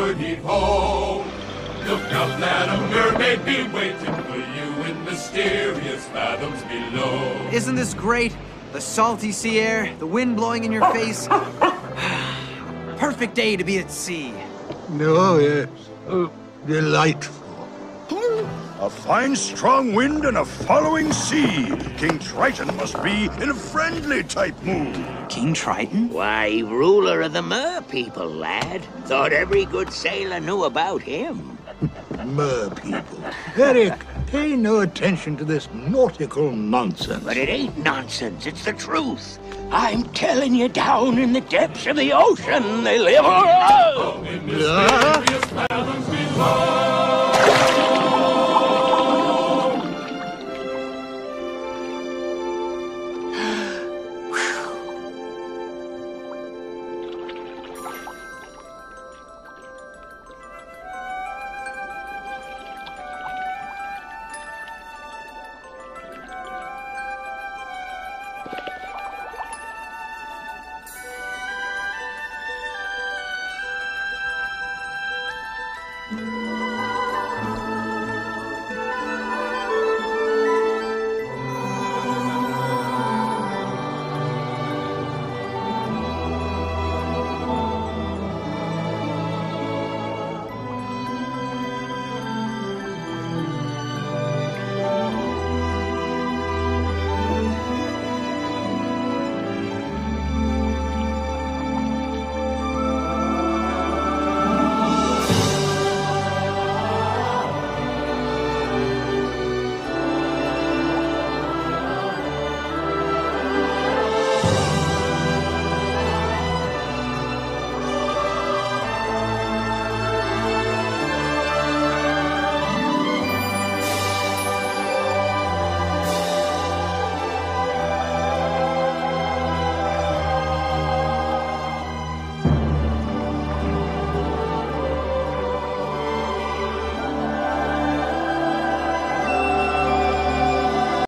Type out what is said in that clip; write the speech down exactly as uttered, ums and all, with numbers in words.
eastward heave ho. Look out, lad, a mermaid be waiting for you in mysterious fathoms below. Isn't this great? The salty sea air, the wind blowing in your face. Perfect day to be at sea. Oh, yes. Oh, delightful. A fine strong wind and a following sea. King Triton must be in a friendly type mood. King Triton? Why, ruler of the Mer people, lad. Thought every good sailor knew about him. Mer people. Eric, pay no attention to this nautical nonsense. But it ain't nonsense, it's the truth. I'm telling you, down in the depths of the ocean, they live. Oh, in mysterious fathoms below. Thank you.